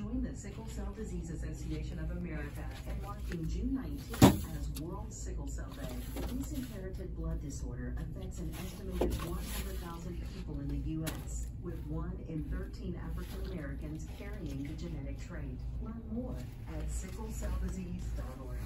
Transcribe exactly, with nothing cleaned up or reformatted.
Join the Sickle Cell Disease Association of America in marking June nineteenth as World Sickle Cell Day. This inherited blood disorder affects an estimated one hundred thousand people in the U S, with one in thirteen African Americans carrying the genetic trait. Learn more at sickle cell disease dot org.